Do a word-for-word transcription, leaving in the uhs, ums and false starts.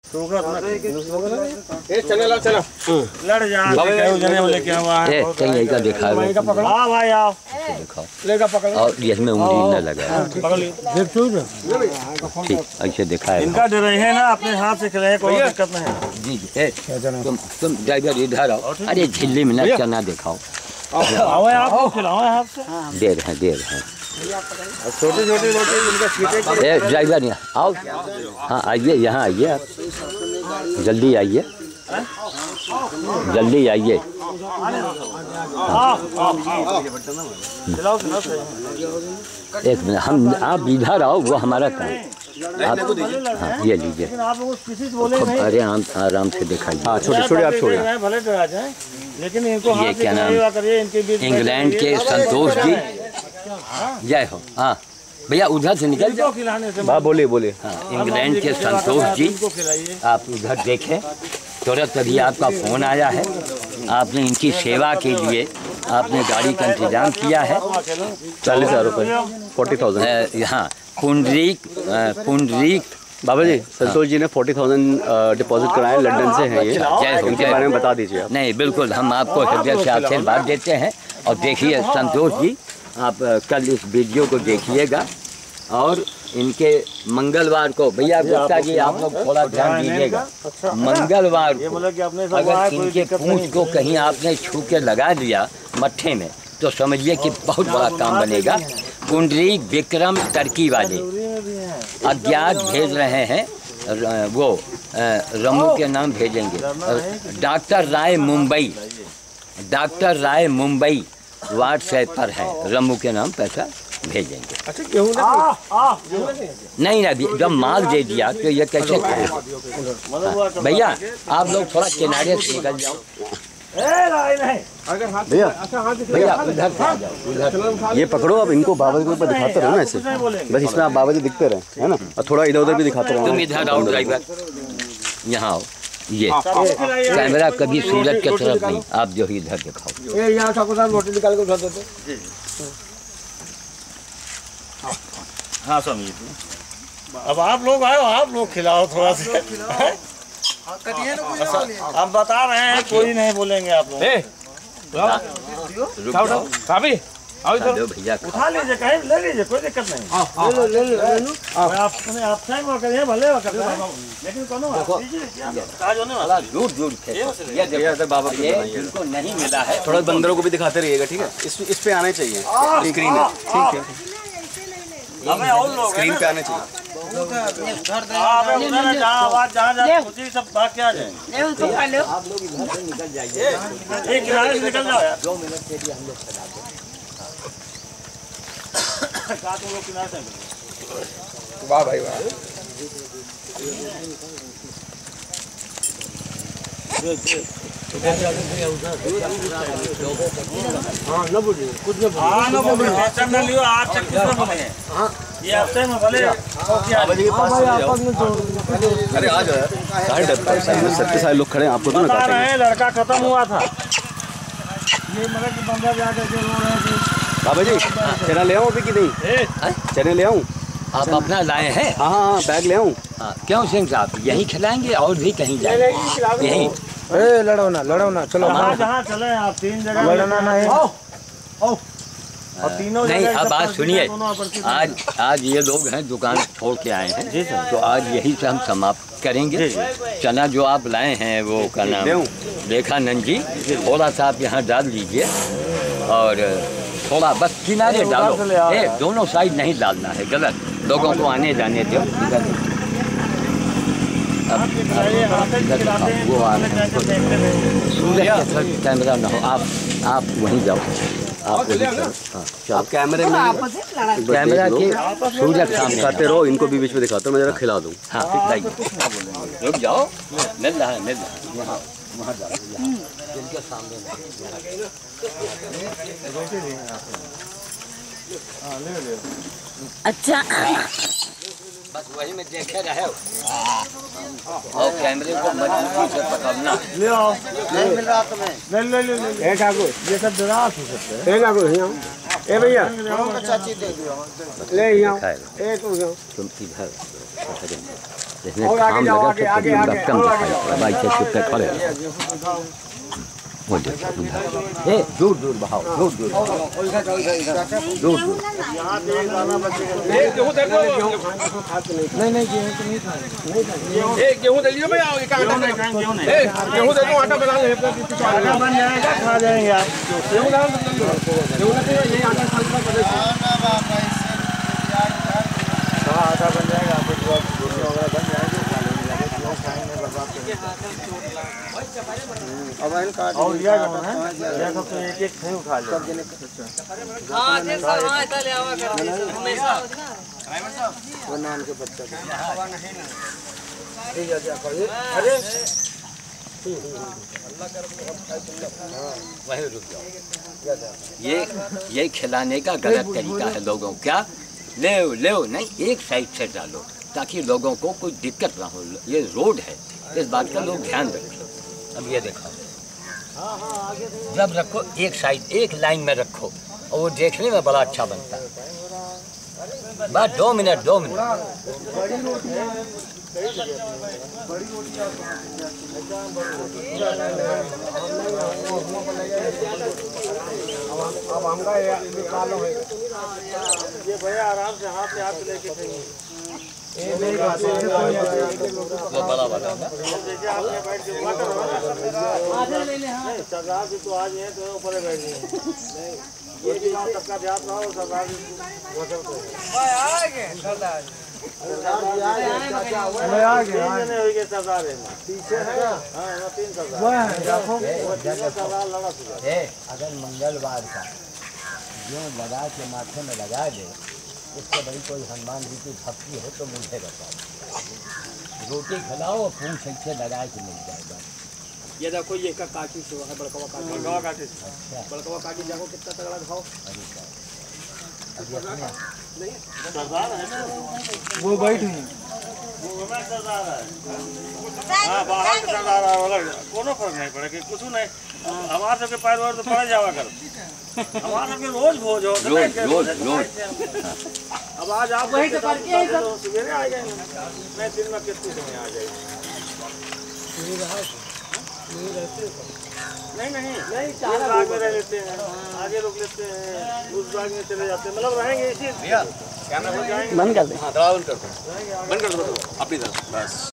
चले ला चला लड़ जा जने बोले क्या हुआ है कहीं का दिखा वहीं का पकड़ो हां भाई आओ दिखाओ लेगा पकड़ और इसमें उंगली न लगा पकड़ ली देख तू ठीक ऐसे दिखाए इनका डर है ना अपने हाथ से खिलाए कोई दिक्कत नहीं है जी जी ए तुम तुम ड्राइवर इधर आओ अरे झिल्ली में ना चना दिखाओ आओ आप खिलाओ हाथ से दे रहे दे रहे छोटे छोटे रोटी इनका छींटे ए ड्राइवर यहाँ आओ हाँ आइए यहाँ आइए आप जल्दी आइए जल्दी आइए एक मिनट हम आप इधर आओ वो हमारा काम आप हाँ ये लीजिए अरे आराम आराम से दिखाइए हाँ छोटे छोटे आप छोड़िए भले डरा जाए लेकिन इनको ये क्या नाम इंग्लैंड के संतोष जी जय हो हाँ भैया उधर से निकल जाओ हाँ बोले बोले हाँ इंग्लैंड के संतोष जी आप उधर देखें तुरंत अभी आपका फ़ोन आया है आपने इनकी सेवा के लिए आपने गाड़ी का इंतजाम किया है चालीस हज़ार रुपये फोर्टी थाउजेंड हाँ पुंडरीक पुंडरीक बाबा जी संतोष जी ने फोर्टी थाउजेंड डिपॉजिट कराए लंदन से हैं ये जय हो इनके बारे में बता दीजिए आप। नहीं बिल्कुल हम आपको हृदय से आशीर्वाद देते हैं और देखिए संतोष जी आप कल इस वीडियो को देखिएगा और इनके मंगलवार को भैया गुप्ता जी आप लोग थोड़ा ध्यान दीजिएगा मंगलवार को अगर इनके पूंछ को कहीं आपने छू के लगा दिया मट्ठे में तो समझिए कि बहुत बड़ा काम बनेगा। कुंडली विक्रम टर्की वाले अज्ञात भेज रहे हैं वो रमू के नाम भेजेंगे doctor Rai Mumbai doctor Rai Mumbai WhatsApp पर है रमू के नाम पैसा भेजेंगे। अच्छा क्यों नहीं ना जब माल दे दिया तो ये कैसे करेगा भैया आप लोग थोड़ा किनारे से निकल जाओ भैया भैया उधर से आ जाओ उधर ये पकड़ो अब इनको बाबा जी के ऊपर दिखाते रहो ना ऐसे बस इसमें आप बाबा जी दिखते रहे है ना और थोड़ा इधर उधर भी दिखाते रहो तुम इधर आओ ड्राइवर यहाँ आओ ये कैमरा कभी सूरज की तरफ नहीं आप जो ही इधर दिखाओ यहाँ ठाकुर साहब रोटी निकाल के उठा देते हाँ समझिए अब आप लोग आए आप लोग खिलाओ थोड़ा सा हम बता रहे हैं कोई नहीं बोलेंगे आप लोग भैया उठा लीजिए कहीं ले लीजिए कोई दिक्कत नहीं ले ले ले आप आप करिए भले लेकिन दूर दूर बाबा जिनको नहीं मिला है थोड़ा बंदरों को भी दिखाते रहिएगा ठीक है इस इस पे आने चाहिए स्क्रीन है ठीक है स्क्रीन पे आने चाहिए सब भाग के आ जाए आप लोग इधर निकल जाइए एक किनारे से निकल जाओ यार दो मिनट के लिए हम लोग चला वाह भाई वाह हाँ न बोलिए कुछ न हाँ न बोलिए टेंशन न लियो आप तक किसने बोले हाँ ये हफ्ते में भले अरे आ जाओ यार सत्य सारे लोग खड़े हैं आपको तो ना बता रहे हैं लड़का खत्म हुआ था ये मतलब कि बंदा जाकर के रो रहे थे बाबा जी चना ले आऊँ अभी कि नहीं चने ले आऊँ आप अपना लाए हैं हाँ हाँ बैग ले आऊँ क्यों सिंह साहब यहीं खिलाएंगे और भी कहीं जाएंगे यहीं ए लड़ो ना लड़ो ना चलो जहाँ चले आप तीन जगह लड़ना नहीं और तीनों नहीं अब बात सुनिए आज आज ये लोग हैं दुकान छोड़ के आए हैं तो आज यही से हम समाप्त करेंगे चना जो आप लाए हैं वो का नाम रेखानंद जी थोड़ा सा आप यहाँ डाल लीजिए और थोड़ा बस किनारे डालो ए दोनों साइड नहीं डालना है गलत लोगों को आने जाने दो अब वो आ रहे हैं कैमरा ना हो आप आप वहीं जाओ आप आप कैमरे में कैमरा के सूरज सामने दिखाते रहो इनको भी बीच में दिखाते हो मैं जरा खिला दूँ हाँ रुक जाओ मिल रहा है मिल रहा है यहाँ वहाँ जाओ जिनके सामने अच्छा बस वही में देखे रहे और कैमरे को मजबूती से पकड़ना ले आओ नहीं मिल रहा तुम्हें ले ले ले ले ए ठाकुर ये सब दुरास हो सकते हैं ए ठाकुर यहाँ ए भैया चाची दे दियो ले यहाँ ए तू तुम इधर इसमें काम लगा तो कभी कम दिखाई पड़ा। भाई से छुप के खड़े वो देखो उधर, ए दूर दूर बहाओ, दूर दूर दूर दूर। नहीं नहीं गेहूं तो नहीं खाएंगे, नहीं खाएंगे। एक गेहूं दे लीजिए भैया, एक आटा नहीं खाएंगे, गेहूं नहीं। ए गेहूं दे दो, आटा बना ले, आटा बन जाएगा, खा जाएंगे आप। गेहूं डाल दो, गेहूं नहीं ये आटा खाली कर दे। हाँ आटा बन जाएगा, आप रोटी वगैरह बन जाएंगे, खाएंगे बर्बाद करेंगे। अब इन काट और यह जो है यह सब तो एक एक नहीं उठा ले। हां देख सर, हां ऐसा ले आवा कर हमेशा ड्राइवर साहब वो नाम के बच्चा हवा नहीं ना ठीक है क्या करिए। अरे अल्लाह कर वहीं रुक जाओ। ये ये खिलाने का गलत तरीका है लोगों। क्या ले ले नहीं, एक साइड से डालो ताकि लोगों को कोई दिक्कत ना हो। ये रोड है, इस बात का लोग ध्यान रखें। अब ये देखो, जब रखो एक साइड, एक लाइन में रखो और वो देखने में बड़ा अच्छा बनता है। बस दो मिनट दो मिनट अब हमका निकालो है ये भैया, आराम से हाथ से हाथ लेके खाइए। ये नहीं खाते हैं कोई वो बड़ा बड़ा देखिए आपने बैठ के मटर हो ना आधे ले ले। हां सरदार जी तो आज हैं तो ऊपर बैठ गए नहीं, ये भी गांव सबका ध्यान रहो। सरदार जी होटल पे भाई आ गए, सरदार सरदार जी आ गए, क्या हुआ मैं आ गया। तीन जने हो गए सरदार है ना पीछे है। हां ना तीन सरदार वो देखो वो जगह सरदार लड़ा सुबह। ए अगर मंगलवार का जो लगा के माथे में लगा दे, उससे बड़ी कोई हनुमान जी की भक्ति हो तो मुझे बताओ। रोटी खिलाओ और पूछ से लगा के मिल जाएगा। ये देखो ये का काटी से है, बड़कवा काटी, बड़कवा काटी से बड़कवा काटी जाको कितना तगड़ा खाओ। नहीं सरदार है ना वो बैठ हुई वो मैं सरदार है। हां बाहर से सरदार है अलग, कोनो फर्क नहीं पड़े कि कुछ नहीं। हमारे सबके पैर वर तो पड़ जावा कर, हमारे सबके रोज भोज हो रोज रोज रोज। अब आज आप वहीं से करके ही सब सवेरे आ जाएंगे, मैं दिन में कितने समय आ जाएगी। नहीं नहीं नहीं चार बाग में रह लेते हैं, आगे रुक लेते हैं, उस बाग में चले जाते हैं, मतलब रहेंगे इसी भैया। कैमरा बंद कर दे। हां दवा बंद कर दो, बंद कर दो अपनी तरफ बस।